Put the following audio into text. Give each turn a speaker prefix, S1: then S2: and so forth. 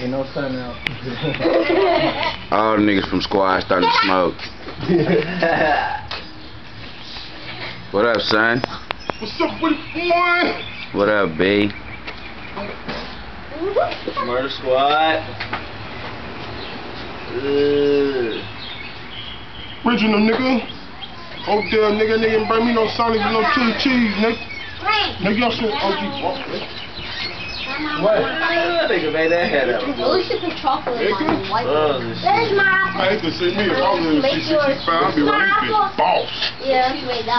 S1: Ain't no sun out.
S2: All the niggas from squad starting to smoke. What up, son?
S3: What's up with it, boy?
S2: What up, B?
S4: Murder Squad.
S3: Original nigga. Hotel nigga bring me no Sonic with no chili cheese, nigga. Nigga, y'all some OG.
S1: What?
S4: Nigga made that head up.
S5: At least you put chocolate in mine. White.
S3: I ain't to see me if I was in 65, I'd be like, this bitch boss.
S5: Yeah, you made that.